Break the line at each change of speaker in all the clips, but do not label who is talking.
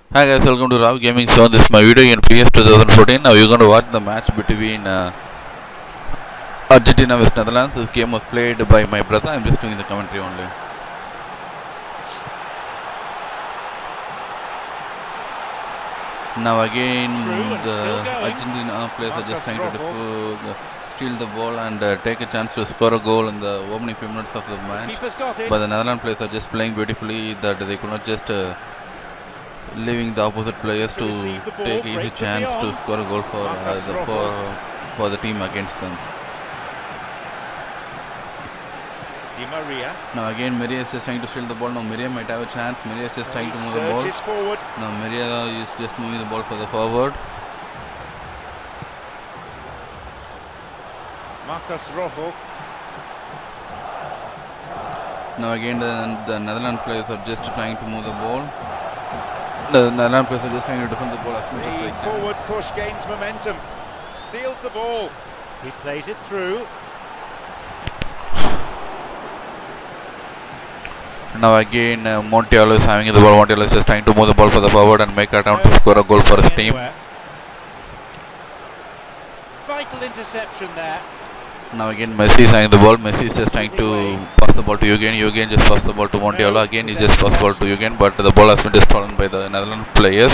Hi guys, welcome to Rav Gaming Show. This is my video in PS 2014. Now you're going to watch the match between Argentina vs Netherlands. This game was played by my brother. I'm just doing the commentary only. Now again, the Argentina players are just trying to steal the ball and take a chance to score a goal in the opening few minutes of the match. But the Netherlands players are just playing beautifully that they could not just leaving the opposite players to take easy chance to score a goal for the team against them.
Di Maria.
Now again Maria is just trying to steal the ball. Now Maria might have a chance. Maria is just trying to move the ball.
Forward.
Now Maria is just moving the ball for the forward.
Marcos Rojo.
Now again the Netherlands players are just trying to move the ball. The Netherlands players are just trying to defend the ball as much as they can.
Forward push gains momentum. Steals the ball. He plays it through.
Now again Montiel is having the ball. Montiel is just trying to move the ball for the forward and make a attempt to score a goal for his team.
Vital interception there.
Now again Messi is having the ball. Messi is just trying to pass the ball to Eugen. Eugen just pass the ball to Montiel. Again he just pass the ball to Eugen, but the ball has been just stolen by the Netherlands players.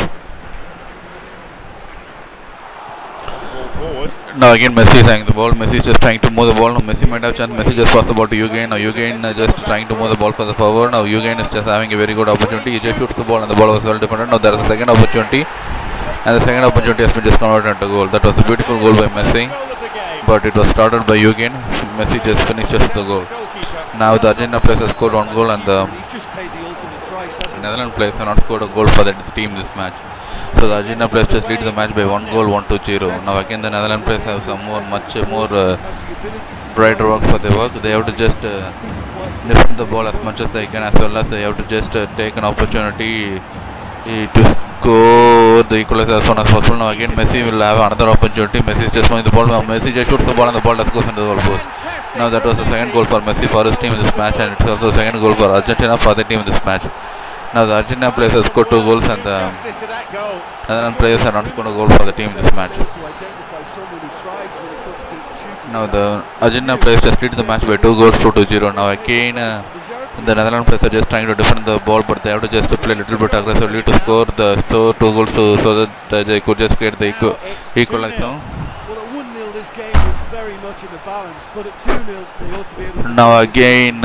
Now again Messi is having the ball. Messi is just trying to move the ball. Now Messi might have chance. Messi just pass the ball to Eugen. Now Eugen just trying to move the ball for the forward. Now Eugen is just having a very good opportunity. He just shoots the ball and the ball was well defended. Now there is a second opportunity, and the second opportunity has been just converted into goal. That was a beautiful goal by Messi, but it was started by Eugen. Messi just finishes the goal. Now the Argentina players have scored one goal and the Netherlands players have not scored a goal for the team this match. So the Argentina players just lead the match by one goal, 1-0. Now again the Netherlands players have some much more brighter work for their work. They have to just defend the ball as much as they can, as well as they have to just take an opportunity to score the equalizer as soon as possible. Now again Messi will have another opportunity. Messi is just moving the ball. Now Messi just shoots the ball and the ball just goes into the goal post. Now that was the second goal for Messi for his team in this match, and it's also the second goal for Argentina for the team in this match. Now the Argentina players have scored 2 goals and the Netherlands players have not scored a goal for the team in this match. Now the Argentina players just lead the match by 2 goals to 2-0. Now again the Netherlands players are just trying to defend the ball, but they have to just play a little bit aggressively to score 2 goals so that they could just create the equalizer.
Well, at 1-0 this game was very much in the balance, but at 2-0 they ought to be able to...
Now again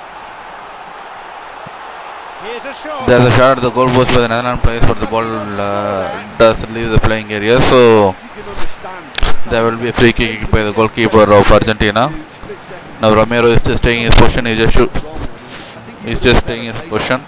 there's a shot at the goal post by the Netherlands players, but the ball does leave the playing area, so there will be a free kick by the goalkeeper of Argentina. Now Romero is just taking his position. He's just taking his position.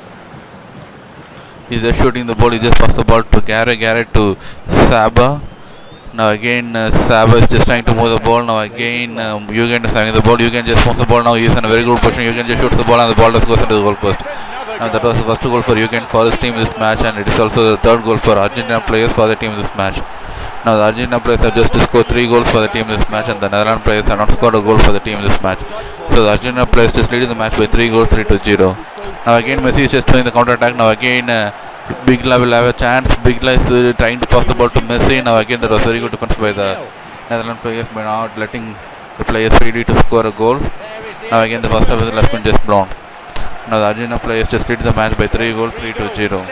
He's just shooting the ball. He just passed the ball to Garrett to Saba. Now again Saba is just trying to move the ball. Now again Eugen is having the ball. Eugen just moves the ball. Now he is in a very good position. Eugen just shoots the ball and the ball just goes into the goal post. Now that was the first goal for Eugen for his team in this match, and it is also the third goal for Argentina players for the team in this match. Now the Argentina players have just scored 3 goals for the team in this match, and the Netherlands players have not scored a goal for the team in this match. So the Argentina players just leading the match by 3 goals, 3-0. Now again Messi is just doing the counter attack. Now again Bigla will have a chance. Bigla is trying to pass the ball to Messi. Now again there was very good defense by the Netherlands players by not letting the players freely to score a goal. Now again the first half has been just blown. Now the Argentina players just lead the match by 3 goals, 3-0.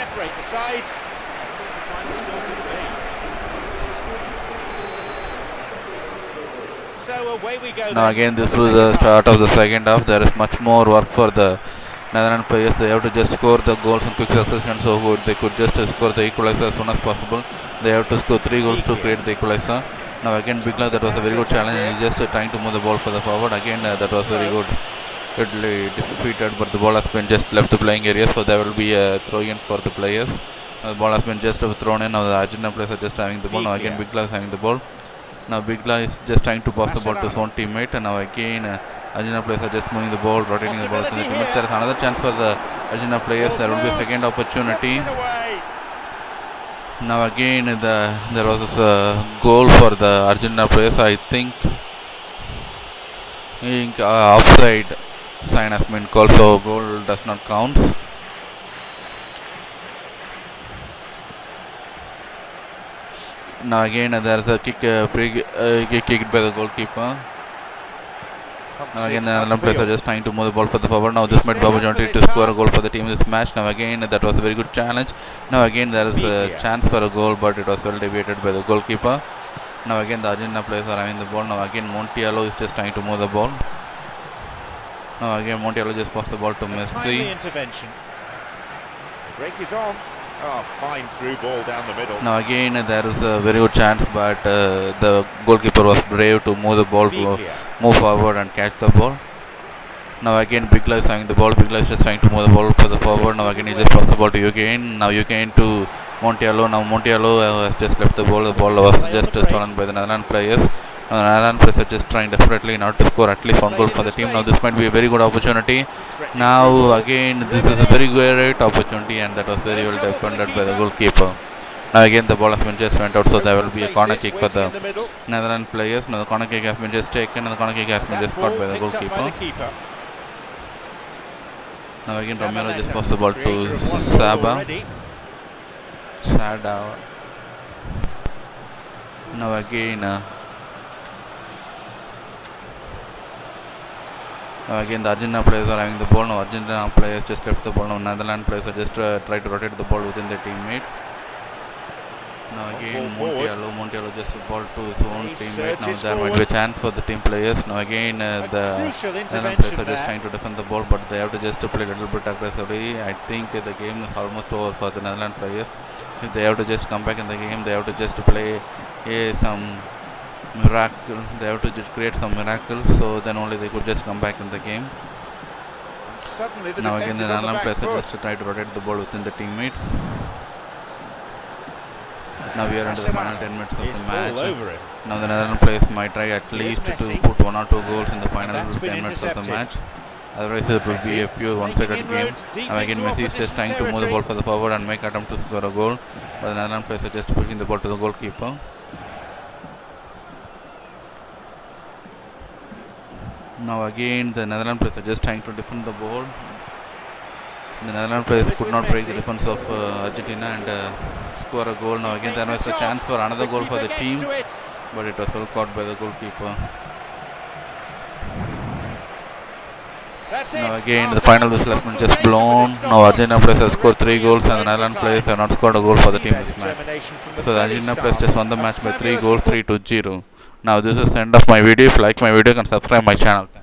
Now again this was the start of the second half. There is much more work for the Netherlands players. They have to just score the goals in quick succession, so they could just score the equalizer as soon as possible. They have to score 3 goals to create the equalizer. Now again Bigla, that was a very good challenge, and he's just trying to move the ball for the forward. Again that was very good. Defeated, but the ball has been just left the playing area, so there will be a throw-in for the players. The ball has been just thrown in. Now the Argentina players are just having the ball. Now again Bigla is having the ball. Now Bigla is just trying to pass the ball to his own teammate, and now again Argentina players are just moving the ball, rotating the ball to the teammate. There is another chance for the Argentina players. There will be a second opportunity. Now again there was a goal for the Argentina players. I think offside sign has been called, so goal does not count. Now again there is a free kick kicked by the goalkeeper. Now again the Netherlands players are just trying to move the ball for the forward. Now this might be opportunity to score a goal for the team in this match. Now again that was a very good challenge. Now again there is a chance for a goal, but it was well deviated by the goalkeeper. Now again the Argentina players are having the ball. Now again Montiel is just trying to move the ball. Now again Montiel just passed the ball to Messi.
Intervention. The break is on. Oh, fine through ball down the middle.
Now again there is a very good chance, but the goalkeeper was brave to move the ball, move forward and catch the ball. Now again Bigla is having the ball. Bigla is just trying to move the ball for the forward. Now again he just passed the ball to Eugen. Now Eugen to Montiel. Now Montiel has just left the ball. The ball was just stolen by the Netherlands players. The Netherlands players are just trying desperately not to score at least one goal for the team. Now this might be a very good opportunity. Now again this is a very great opportunity, and that was very well defended by the goalkeeper. Now again the ball has been just went out, so there will be a corner kick for the Netherlands players. Now the corner kick has been just taken, and the corner kick has been just caught by the goalkeeper. Now again Romero just passed the ball to Sada. Now again the Argentina players are having the ball. Now Argentina players just left the ball. Now Netherlands players are just try to rotate the ball within their teammate. Now again Montiel just ball to his own teammate. Now there might be a chance for the team players. Now again the Netherlands players are just trying to defend the ball, but they have to just play a little bit aggressively. I think the game is almost over for the Netherlands players. If they have to just come back in the game, they have to just play some miracle. They have to just create some miracle, so then only they could just come back in the game. Now again the Netherlands players are just try to rotate the ball within the teammates. Now we are into the final 10 minutes of the match. Now the Netherlands players might try at least to put 1 or 2 goals in the final 10 minutes of the match. Otherwise it will be a pure one-sided game. Now again Messi is just trying to move the ball for the forward and make attempt to score a goal, but the Netherlands players are just pushing the ball to the goalkeeper. Now again the Netherlands players are just trying to defend the ball. The Netherlands players could not break the defense of Argentina and score a goal. Now again there was a chance for another goal for the team, but it was well caught by the goalkeeper. Now again the final whistle has been just blown. Now Argentina players have scored 3 goals and the Netherlands players have not scored a goal for the team this match. So the Argentina players just won the match by 3 goals, 3-0. Now this is the end of my video. If you like my video, you can subscribe my channel.